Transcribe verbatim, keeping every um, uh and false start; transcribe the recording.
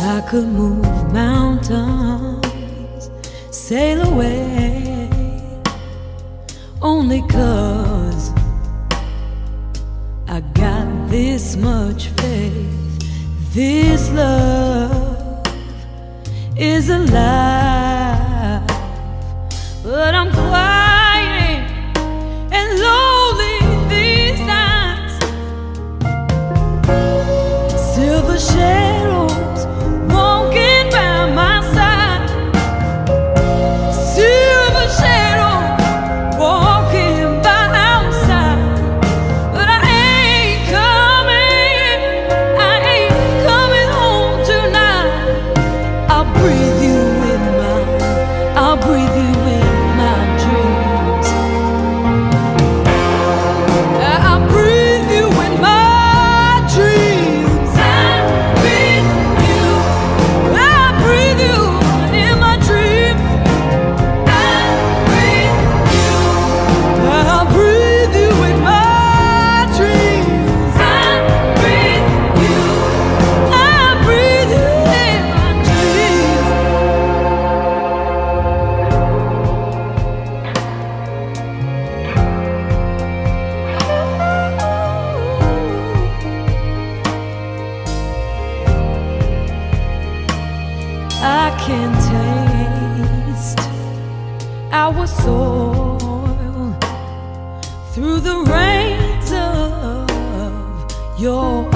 I could move mountains, sail away, only 'cause I got this much faith. This love is alive, but I'm quiet and lonely these nights. Silver shadows walking by my side, silver shadows walking by outside. But I ain't coming, I ain't coming home tonight. I'll breathe you in my, I'll breathe you in my dreams. I'll breathe you in my dreams. I breathe you, I breathe you in my dreams. I breathe you, I'll breathe you in my dreams. I breathe you, I breathe you in my dreams. I can taste our soil through the rains of your